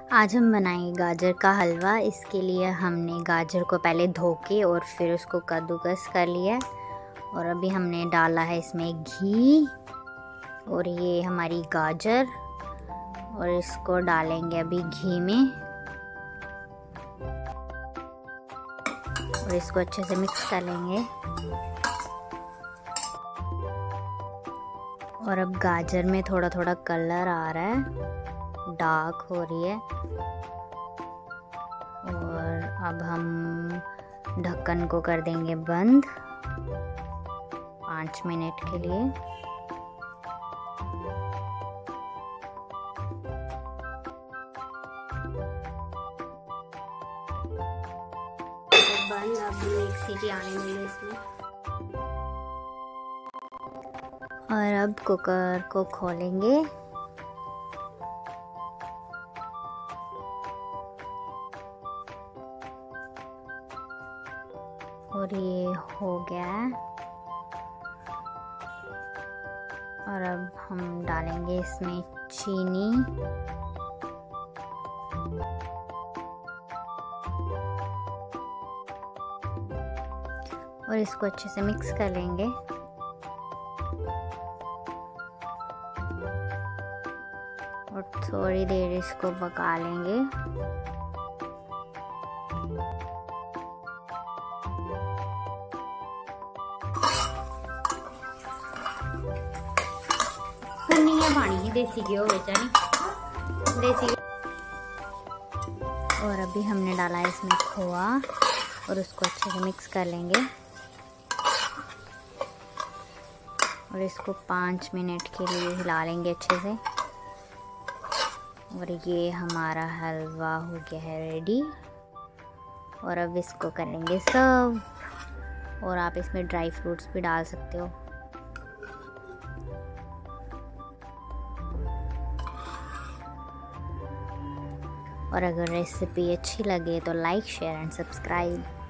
आज हम बनाएंगे गाजर का हलवा। इसके लिए हमने गाजर को पहले धो के और फिर उसको कद्दूकस कर लिया और अभी हमने डाला है इसमें घी और ये हमारी गाजर और इसको डालेंगे अभी घी में और इसको अच्छे से मिक्स कर लेंगे। और अब गाजर में थोड़ा थोड़ा कलर आ रहा है, डार्क हो रही है और अब हम ढक्कन को कर देंगे बंद 5 मिनट के लिए। बंद, अब एक सीटी आने वाली है इसमें और अब कुकर को खोलेंगे और ये हो गया है। और अब हम डालेंगे इसमें चीनी और इसको अच्छे से मिक्स कर लेंगे। और थोड़ी देर इसको पका लेंगे। पानी देसी घी हो बेचा नहीं देसी। और अभी हमने डाला है इसमें खोआ और उसको अच्छे से मिक्स कर लेंगे और इसको 5 मिनट के लिए हिला लेंगे अच्छे से। और ये हमारा हलवा हो गया है रेडी। और अब इसको करेंगे सर्व और आप इसमें ड्राई फ्रूट्स भी डाल सकते हो। और अगर रेसिपी अच्छी लगे तो लाइक, शेयर एंड सब्सक्राइब।